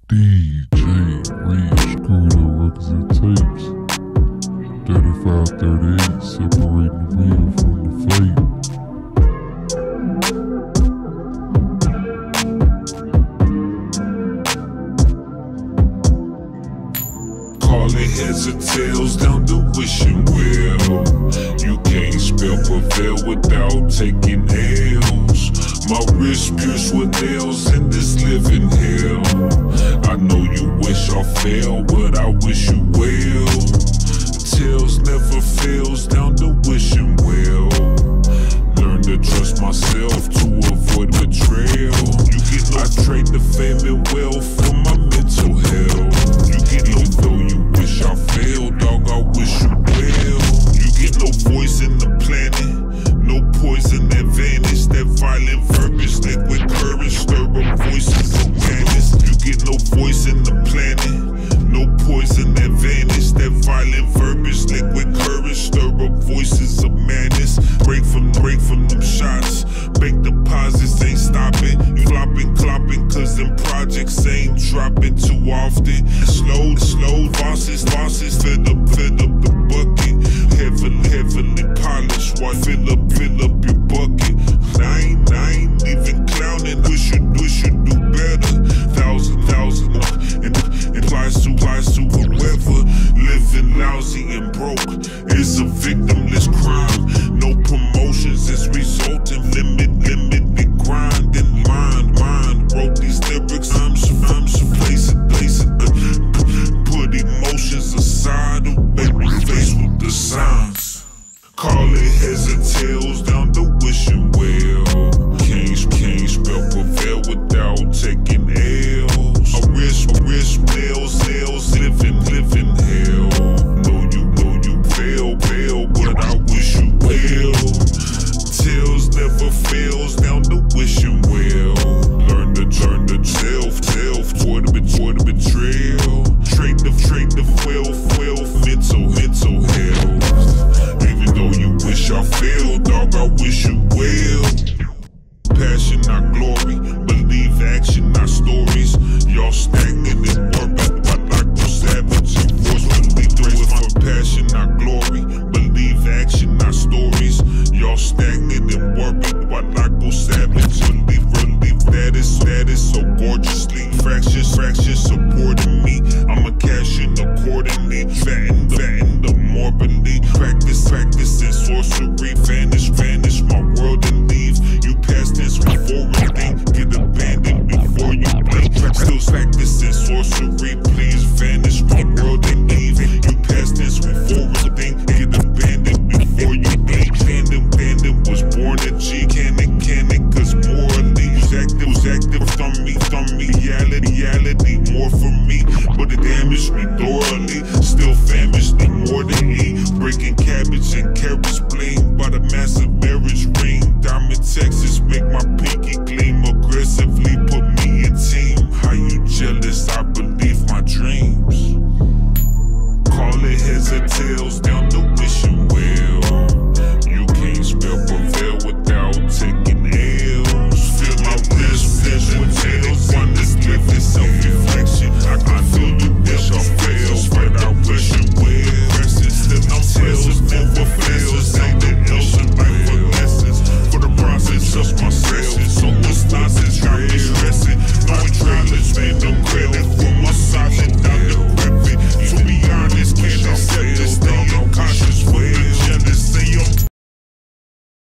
DJ Rich Scooter represent tapes. 3538 separating the real from the fake. Call it heads or tails down the wishing well. You can't spell prevail without taking L's. My wrist pierced with nails in this living hell. I know you wish I failed, but I wish you well. Tails never fails down the wishing well. Learn to trust myself to avoid betrayal. You get no, I trade the fame and wealth for my mental health. You get no, though you wish I failed, dog, I wish you well. You get no voice in the planet, no poison that vanish. That violent verbiage, liquid courage, stir up voices of madness. You get no voice in the planet, no poison that vanish. That violent verbiage, liquid courage, stir up voices of madness. Break from them shots, bank deposits ain't stopping. You flopping, clopping, cause them projects ain't dropping too often. Slow, bosses, fill up the bucket. Heavily polished, why fill up your bucket. I ain't even clowning, wish you do better. Thousand, and applies to whoever. Living lousy and broke is a victimless crime. No promotions is resulting, limited grind and mind. Wrote these lyrics, I'm so place it. Put emotions aside, face with the signs. Call it heads or tails down the wishing well. Can't spell prevail without taking L's. I risk nails, living hell. Know you fail, but I wish you well. Tails never fails down the wishing well. Learn to self toward the betrayal. Trade the wealth, mental health. Even though you wish I failed, dog, I wish you well. Passion, not glory. Believe action, not stories. Y'all stagnant in orbit, but like no savage and forcefully do it for passion, not glory. Believe action, not stories. Y'all stagnant in orbit, but like no savage. Relief that is so gorgeously. Fractions supporting me. I'ma cash in accordingly. Fatten the morbidly. Practicing sorcery. Vanish my world and leave. You past tense before everything. Get abandoned before you blink. Still practicing sorcery. Please vanish my world and leave. You past tense before everything. Get abandoned before you blink. Bandit was born a G. Cannon, cause morally was active. Thumb me, reality more for me. But it damaged me thoroughly. Still famished me more than eat. Breaking cabbage and carrots blamed by the massive marriage ring. Diamond Texas make my pinky gleam. Aggressively put me in team. How you jealous? I believe